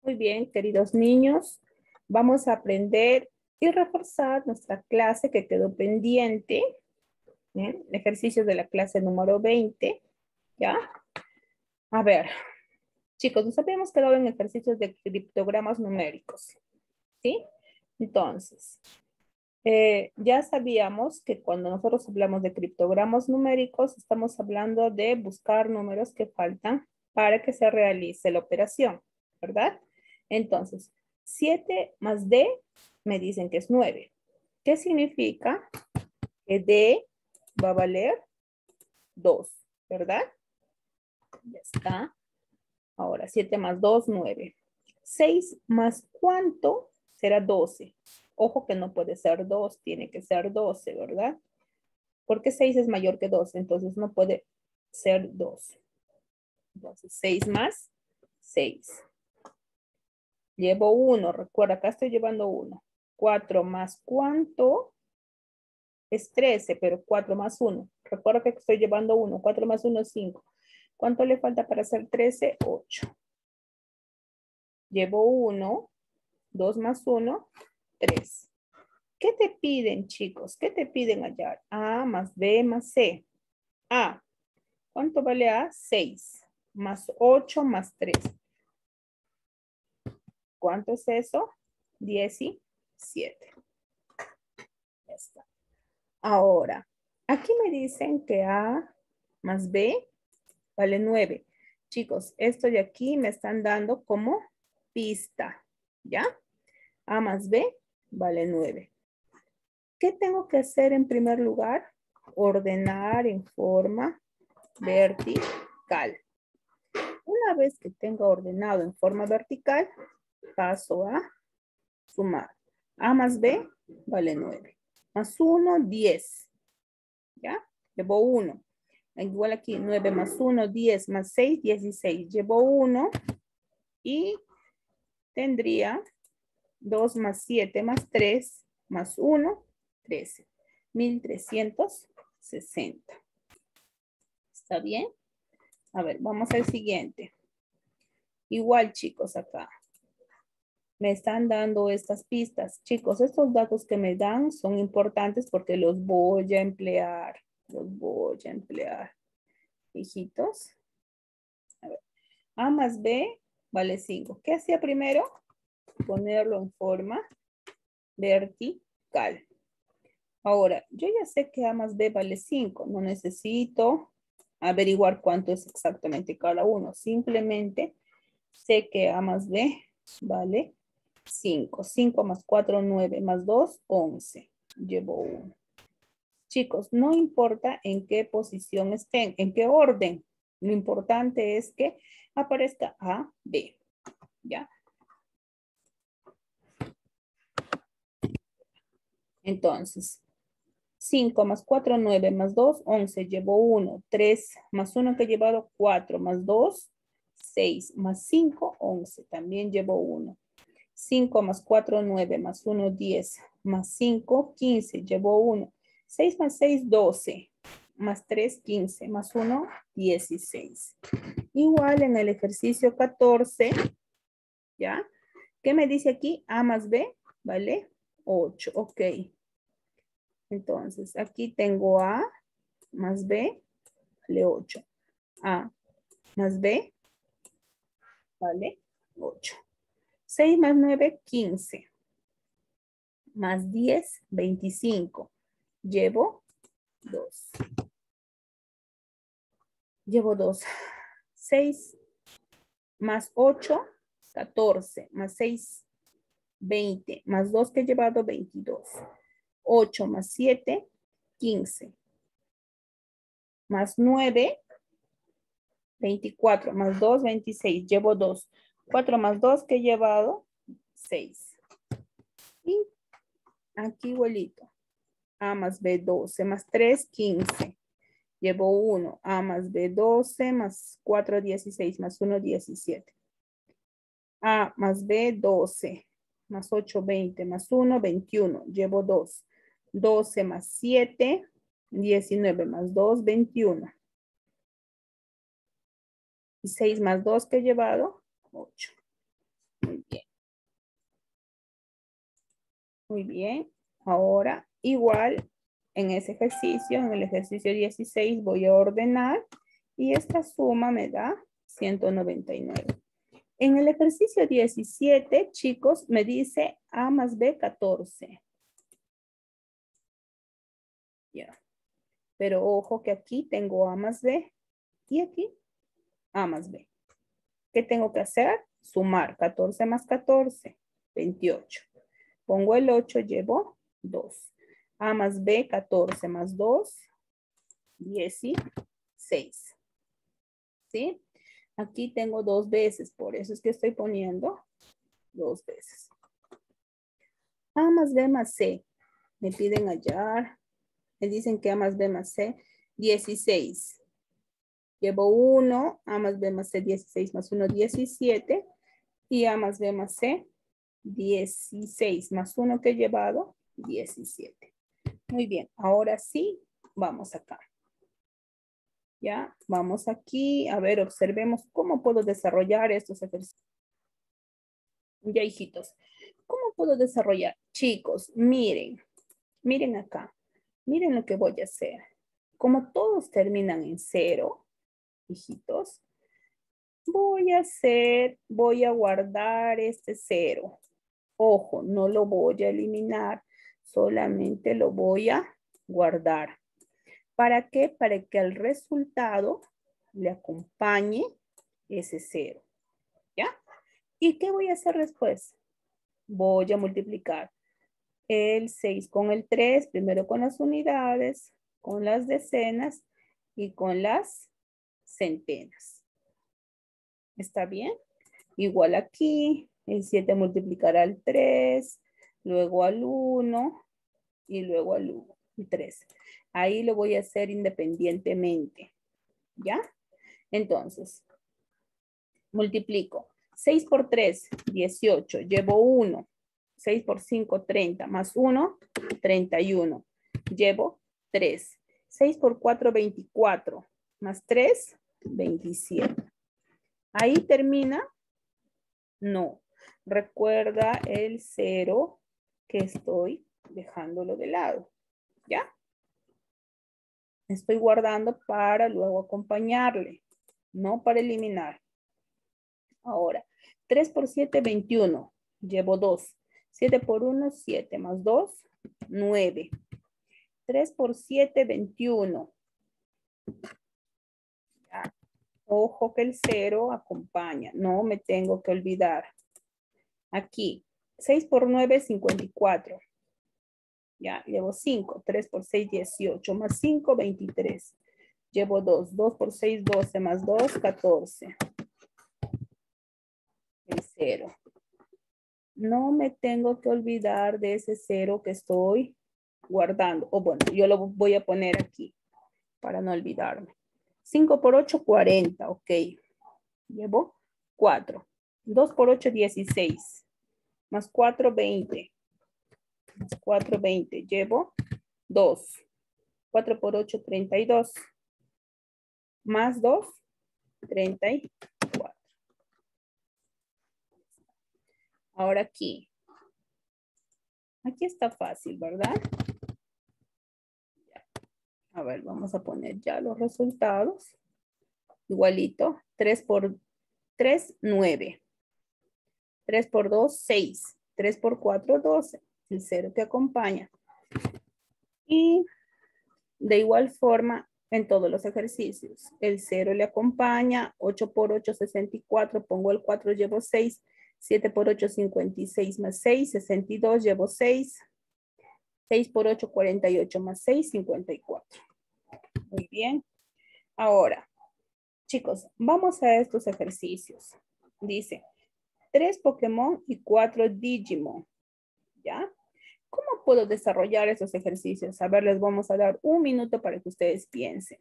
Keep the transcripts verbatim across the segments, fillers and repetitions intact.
Muy bien, queridos niños, vamos a aprender y reforzar nuestra clase que quedó pendiente, ¿eh? Ejercicios de la clase número veinte, ¿ya? A ver, chicos, nos habíamos quedado en ejercicios de criptogramas numéricos, ¿sí? Entonces, eh, ya sabíamos que cuando nosotros hablamos de criptogramas numéricos, estamos hablando de buscar números que faltan para que se realice la operación, ¿verdad? Entonces, siete más D me dicen que es nueve. ¿Qué significa? Que D va a valer dos, ¿verdad? Ya está. Ahora, siete más dos, nueve. seis más ¿cuánto? Será doce. Ojo que no puede ser dos, tiene que ser doce, ¿verdad? Porque seis es mayor que doce, entonces no puede ser dos. Entonces, seis más seis. Llevo uno, recuerda, acá estoy llevando uno. cuatro más ¿cuánto? Es trece, pero cuatro más uno. Recuerda que estoy llevando uno. cuatro más uno es cinco. ¿Cuánto le falta para hacer trece? ocho. Llevo uno. dos más uno, tres. ¿Qué te piden, chicos? ¿Qué te piden hallar? A más B más C. A. ¿Cuánto vale A? seis. Más ocho más tres. ¿Cuánto es eso? diecisiete. Ya está. Ahora, aquí me dicen que A más B vale nueve. Chicos, esto de aquí me están dando como pista, ¿ya? A más B vale nueve. ¿Qué tengo que hacer en primer lugar? Ordenar en forma vertical. Una vez que tenga ordenado en forma vertical, paso a sumar. A más B vale nueve. Más uno, diez. ¿Ya? Llevo uno. Igual aquí, nueve más uno, diez más seis, dieciséis. Llevo uno y tendría dos más siete más tres más uno, trece. mil trescientos sesenta. ¿Está bien? A ver, vamos al siguiente. Igual, chicos, acá. Me están dando estas pistas. Chicos, estos datos que me dan son importantes porque los voy a emplear. Los voy a emplear. Hijitos. A ver. A más B vale cinco. ¿Qué hacía primero? Ponerlo en forma vertical. Ahora, yo ya sé que A más B vale cinco. No necesito averiguar cuánto es exactamente cada uno. Simplemente sé que A más B vale cinco. cinco más cuatro, nueve, más dos, once. Llevo uno. Chicos, no importa en qué posición estén, en qué orden. Lo importante es que aparezca A, B. ¿Ya? Entonces, cinco más cuatro, nueve, más dos, once. Llevo uno. tres más uno que he llevado, cuatro, más dos, seis, más cinco, once. También llevo uno. cinco más cuatro, nueve, más uno, diez, más cinco, quince. Llevo uno. seis más seis, doce. Más tres, quince. Más uno, dieciséis. Igual en el ejercicio catorce, ¿ya? ¿Qué me dice aquí? A más B, ¿vale? ocho, ok. Entonces, aquí tengo A más B, vale ocho. A más B, vale ocho. seis más nueve, quince. Más diez, veinticinco. Llevo dos. Llevo dos. seis más ocho, catorce. Más seis, veinte. Más dos que he llevado, veintidós. ocho más siete, quince. Más nueve, veinticuatro. Más dos, veintiséis. Llevo dos. cuatro más dos que he llevado, seis. Y aquí igualito. A más B, doce. Más tres, quince. Llevo uno. A más B, doce. Más cuatro, dieciséis. Más uno, diecisiete. A más B, doce. Más ocho, veinte. Más uno, veintiuno. Llevo dos. doce más siete, diecinueve. Más dos, veintiuno. Y seis más dos que he llevado, ocho. Muy bien. Muy bien. Ahora, igual, en ese ejercicio, en el ejercicio dieciséis, voy a ordenar y esta suma me da ciento noventa y nueve. En el ejercicio diecisiete, chicos, me dice A más B, catorce. Ya. Pero ojo que aquí tengo A más B y aquí A más B. ¿Qué tengo que hacer? Sumar catorce más catorce, veintiocho. Pongo el ocho, llevo dos. A más B, catorce más dos, dieciséis. ¿Sí? Aquí tengo dos veces, por eso es que estoy poniendo dos veces. A más B más C. Me piden hallar. Me dicen que A más B más C, dieciséis. Llevo uno, A más B más C, dieciséis más uno, diecisiete. Y A más B más C, dieciséis más uno que he llevado, diecisiete. Muy bien, ahora sí, vamos acá. Ya, vamos aquí. A ver, observemos cómo puedo desarrollar estos ejercicios. Ya, hijitos, ¿cómo puedo desarrollar? Chicos, miren, miren acá. Miren lo que voy a hacer. Como todos terminan en cero, hijitos, voy a hacer, voy a guardar este cero. Ojo, no lo voy a eliminar, solamente lo voy a guardar. ¿Para qué? Para que al resultado le acompañe ese cero. ¿Ya? ¿Y qué voy a hacer después? Voy a multiplicar el seis con el tres, primero con las unidades, con las decenas y con las centenas. ¿Está bien? Igual aquí, el siete multiplicará al tres, luego al uno y luego al tres. Ahí lo voy a hacer independientemente. ¿Ya? Entonces, multiplico. seis por tres, dieciocho. Llevo uno. seis por cinco, treinta. Más uno, treinta y uno. Llevo tres. seis por cuatro, veinticuatro. Más tres, veintisiete. Ahí termina. No. Recuerda el cero que estoy dejándolo de lado. ¿Ya? Estoy guardando para luego acompañarle, no para eliminar. Ahora, tres por siete, veintiuno. Llevo dos. siete por uno, siete. Más dos, nueve. tres por siete, veintiuno. Ya. Ojo que el cero acompaña. No me tengo que olvidar. Aquí, seis por nueve, cincuenta y cuatro. Ya, llevo cinco. tres por seis, dieciocho. Más cinco, veintitrés. Llevo dos. dos por seis, doce. Más dos, catorce. El cero. No me tengo que olvidar de ese cero que estoy guardando. O bueno, yo lo voy a poner aquí para no olvidarme. cinco por ocho, cuarenta. Ok. Llevo cuatro. dos por ocho, dieciséis. Más cuatro, veinte. Más cuatro, veinte. Llevo dos. cuatro por ocho, treinta y dos. Más dos, treinta y cuatro. Ahora aquí. Aquí está fácil, ¿verdad? A ver, vamos a poner ya los resultados. Igualito. tres por tres, nueve. tres por dos, seis. tres por cuatro, doce. El cero que acompaña. Y de igual forma en todos los ejercicios. El cero le acompaña. ocho por ocho, sesenta y cuatro. Pongo el cuatro, llevo seis. siete por ocho, cincuenta y seis más seis. sesenta y dos, llevo seis. seis por ocho, cuarenta y ocho más seis, cincuenta y cuatro. Muy bien. Ahora, chicos, vamos a estos ejercicios. Dice, tres Pokémon y cuatro Digimon. ¿Ya? ¿Cómo puedo desarrollar esos ejercicios? A ver, les vamos a dar un minuto para que ustedes piensen.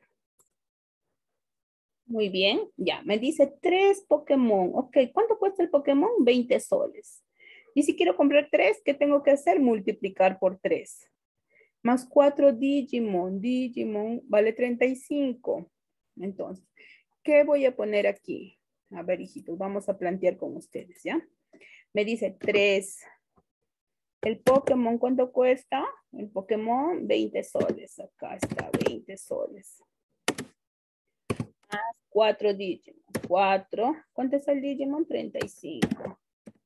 Muy bien, ya, me dice tres Pokémon. Ok, ¿cuánto cuesta el Pokémon? veinte soles. Y si quiero comprar tres, ¿qué tengo que hacer? Multiplicar por tres. Más cuatro Digimon. Digimon vale treinta y cinco. Entonces, ¿qué voy a poner aquí? A ver, hijitos, vamos a plantear con ustedes, ¿ya? Me dice tres. El Pokémon, ¿cuánto cuesta? El Pokémon, veinte soles. Acá está, veinte soles. Más cuatro Digimon. cuatro. ¿Cuánto es el Digimon? treinta y cinco.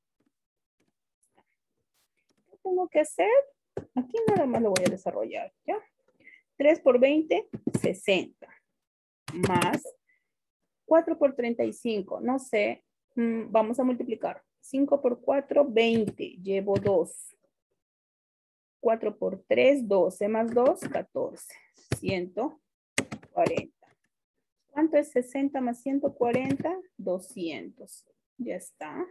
¿Qué tengo que hacer? Aquí nada más lo voy a desarrollar, ¿ya? tres por veinte, sesenta. Más cuatro por treinta y cinco. No sé. Mm, vamos a multiplicar. cinco por cuatro, veinte. Llevo dos. cuatro por tres, doce. Más dos, catorce. ciento cuarenta. ¿Cuánto es sesenta más ciento cuarenta? doscientos. Ya está.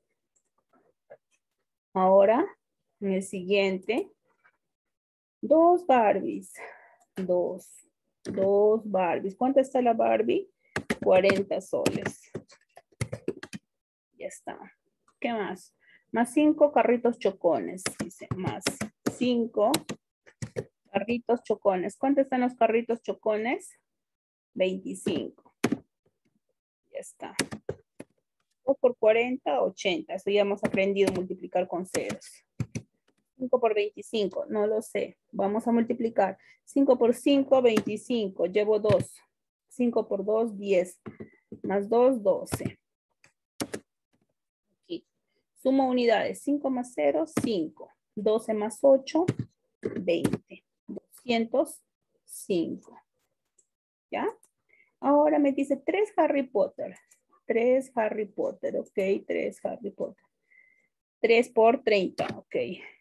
Ahora, en el siguiente, dos Barbies. Dos. Dos Barbies. ¿Cuánto está la Barbie? cuarenta soles. Ya está. ¿Qué más? Más cinco carritos chocones. Dice, más cinco carritos chocones. ¿Cuánto están los carritos chocones? veinticinco. Ya está. dos por cuarenta, ochenta. Eso ya hemos aprendido a multiplicar con ceros. cinco por veinticinco, no lo sé. Vamos a multiplicar. cinco por cinco, veinticinco. Llevo dos. cinco por dos, diez. Más dos, doce. Aquí. Sumo unidades. cinco más cero, cinco. doce más ocho, veinte. doscientos cinco. ¿Ya? Ahora me dice tres Harry Potter. tres Harry Potter, ok. tres Harry Potter. tres por treinta, ok.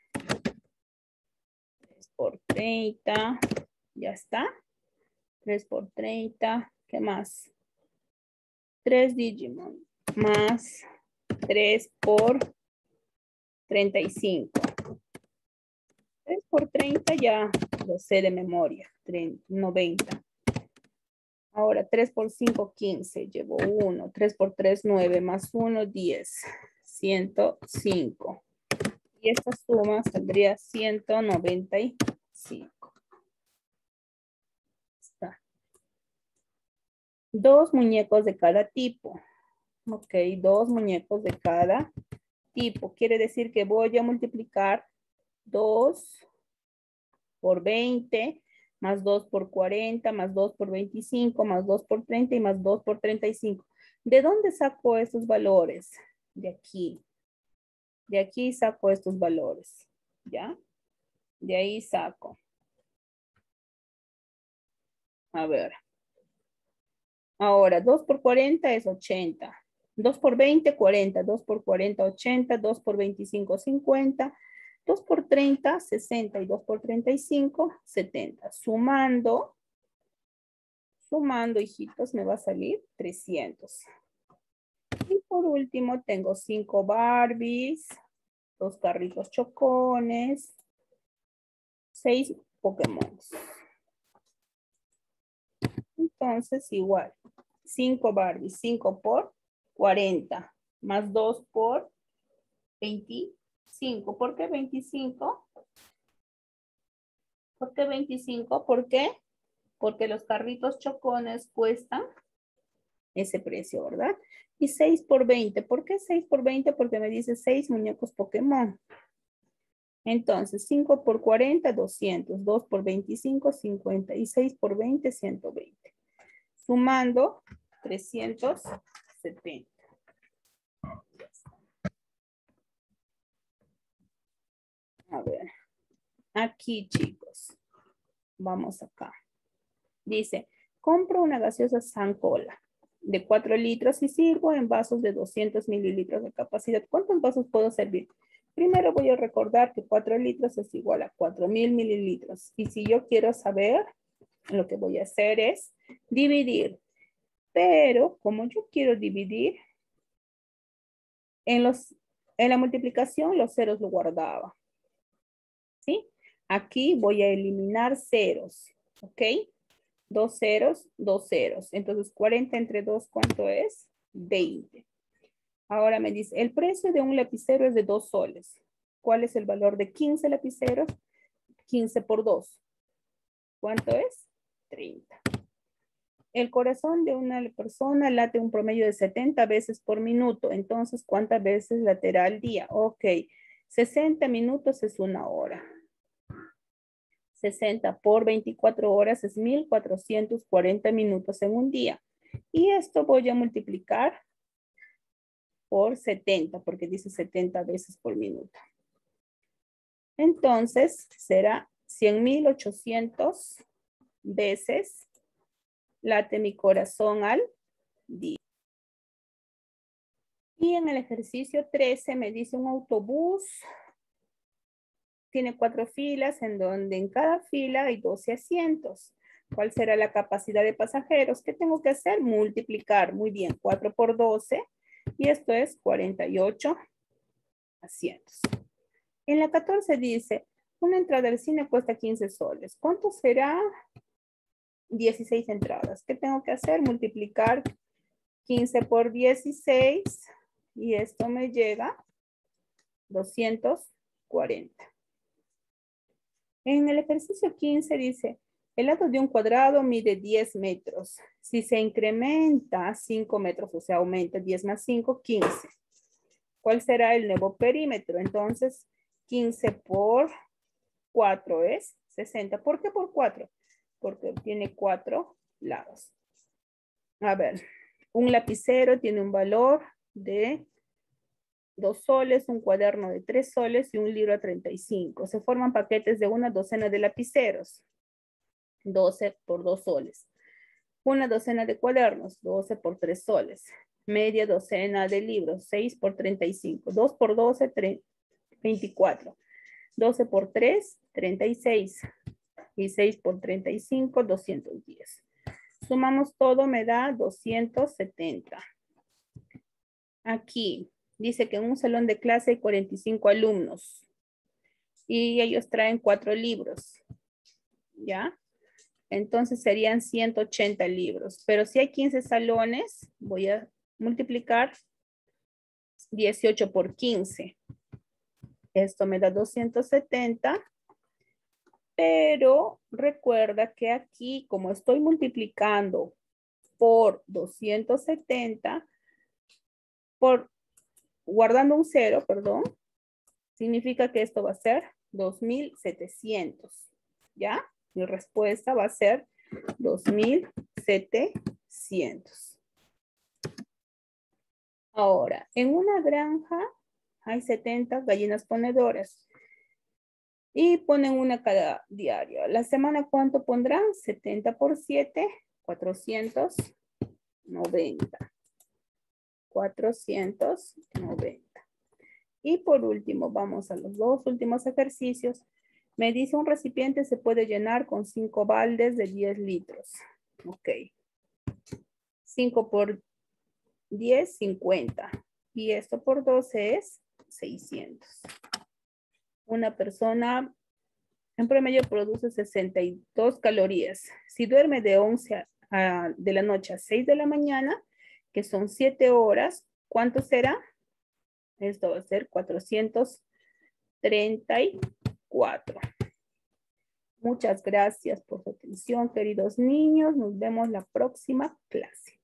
tres por treinta. Ya está. tres por treinta. ¿Qué más? tres Digimon. Más tres por treinta y cinco. tres por treinta ya lo sé de memoria. noventa. Ahora tres por cinco, quince. Llevo uno. tres por tres, nueve. Más uno, diez. ciento cinco. Y esta suma saldría ciento noventa y cinco. Está. Dos muñecos de cada tipo. Ok, dos muñecos de cada tipo. Quiere decir que voy a multiplicar dos por veinte, más dos por cuarenta, más dos por veinticinco, más dos por treinta y más dos por treinta y cinco. ¿De dónde saco estos valores? De aquí. De aquí saco estos valores. ¿Ya? De ahí saco. A ver. Ahora, dos por cuarenta es ochenta. dos por veinte, cuarenta. dos por cuarenta, ochenta. dos por veinticinco, cincuenta. dos por treinta, sesenta. Y dos por treinta y cinco, setenta. Sumando, sumando, hijitos, me va a salir trescientos. Y por último, tengo cinco Barbies, dos carritos chocones, seis Pokémon. Entonces, igual, cinco Barbies, cinco por cuarenta, más dos por veinticinco. ¿Por qué veinticinco? ¿Por qué veinticinco? ¿Por qué? Porque los carritos chocones cuestan ese precio, ¿verdad? Y seis por veinte. ¿Por qué seis por veinte? Porque me dice seis muñecos Pokémon. Entonces, cinco por cuarenta, doscientos. dos por veinticinco, cincuenta. Y seis por veinte, ciento veinte. Sumando, trescientos setenta. A ver. Aquí, chicos. Vamos acá. Dice, compro una gaseosa San Cola de cuatro litros y sirvo en vasos de doscientos mililitros de capacidad. ¿Cuántos vasos puedo servir? Primero voy a recordar que cuatro litros es igual a cuatro mil mililitros. Y si yo quiero saber, lo que voy a hacer es dividir. Pero como yo quiero dividir, en, los, en la multiplicación los ceros lo guardaba. ¿Sí? Aquí voy a eliminar ceros. ¿Ok? Dos ceros, dos ceros. Entonces, cuarenta entre dos, ¿cuánto es? veinte. Ahora me dice, el precio de un lapicero es de dos soles. ¿Cuál es el valor de quince lapiceros? quince por dos. ¿Cuánto es? treinta. el corazón de una persona late un promedio de setenta veces por minuto. Entonces, ¿cuántas veces laterá al día? Ok, sesenta minutos es una hora. sesenta por veinticuatro horas es mil cuatrocientos cuarenta minutos en un día. Y esto voy a multiplicar por setenta, porque dice setenta veces por minuto. Entonces, será cien mil ochocientos veces late mi corazón al día. Y en el ejercicio trece me dice un autobús. Tiene cuatro filas en donde en cada fila hay doce asientos. ¿Cuál será la capacidad de pasajeros? ¿Qué tengo que hacer? Multiplicar. Muy bien, cuatro por doce. Y esto es cuarenta y ocho asientos. En la catorce dice, una entrada al cine cuesta quince soles. ¿Cuánto será? dieciséis entradas. ¿Qué tengo que hacer? Multiplicar quince por dieciséis. Y esto me llega doscientos cuarenta. En el ejercicio quince dice, el lado de un cuadrado mide diez metros. Si se incrementa cinco metros, o sea, aumenta diez más cinco, quince. ¿Cuál será el nuevo perímetro? Entonces, quince por cuatro es sesenta. ¿Por qué por cuatro? Porque tiene cuatro lados. A ver, un lapicero tiene un valor de dos soles, un cuaderno de tres soles y un libro a treinta y cinco. Se forman paquetes de una docena de lapiceros, doce por dos soles. Una docena de cuadernos, doce por tres soles. Media docena de libros, seis por treinta y cinco. dos por doce, veinticuatro. doce por tres, treinta y seis. Y seis por treinta y cinco, doscientos diez. Sumamos todo, me da doscientos setenta. Aquí dice que en un salón de clase hay cuarenta y cinco alumnos. Y ellos traen cuatro libros. ¿Ya? Entonces serían ciento ochenta libros. Pero si hay quince salones, voy a multiplicar dieciocho por quince. Esto me da doscientos setenta. Pero recuerda que aquí, como estoy multiplicando por doscientos setenta, por guardando un cero, perdón, significa que esto va a ser dos mil setecientos. ¿Ya? Mi respuesta va a ser dos mil setecientos. Ahora, en una granja hay setenta gallinas ponedoras. Y ponen una cada diario. La semana, ¿cuánto pondrán? setenta por siete, cuatrocientos noventa. cuatrocientos noventa. Y por último, vamos a los dos últimos ejercicios. Me dice un recipiente se puede llenar con cinco baldes de diez litros. Ok. cinco por diez, cincuenta. Y esto por doce es seiscientos. Una persona en promedio produce sesenta y dos calorías. Si duerme de once a, de la noche a seis de la mañana, que son siete horas, ¿cuánto será? Esto va a ser cuatrocientos treinta y cuatro. Muchas gracias por su atención, queridos niños. Nos vemos la próxima clase.